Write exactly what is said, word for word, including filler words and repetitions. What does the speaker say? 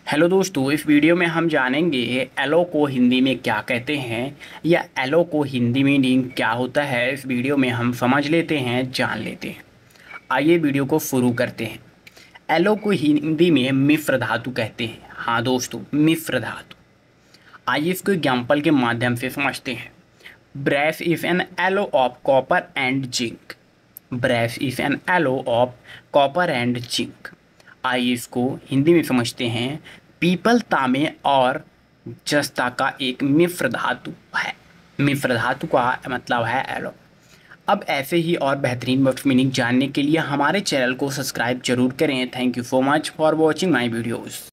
Hello दोस्तों, इस video में हम जानेंगे एलो को हिंदी में क्या कहते हैं या एलो को हिंदी मीनिंग क्या होता है। इस वीडियो में हम समझ लेते हैं, जान लेते हैं। आइए वीडियो को शुरू करते हैं। एलो को हिंदी में मिश्र धातु कहते हैं। हाँ दोस्तों, मिश्र धातु। आइए इसको एग्जाम्पल के माध्यम से समझते हैं। Brass is an alloy of copper and zinc. Brass is an alloy of copper and zinc. आइए इसको हिंदी में समझते हैं। पीपल तांबे और जस्ता का एक मिश्र धातु है। मिश्र धातु का मतलब है एलो। अब ऐसे ही और बेहतरीन वर्ड मीनिंग जानने के लिए हमारे चैनल को सब्सक्राइब जरूर करें। Thank you so much for watching my videos.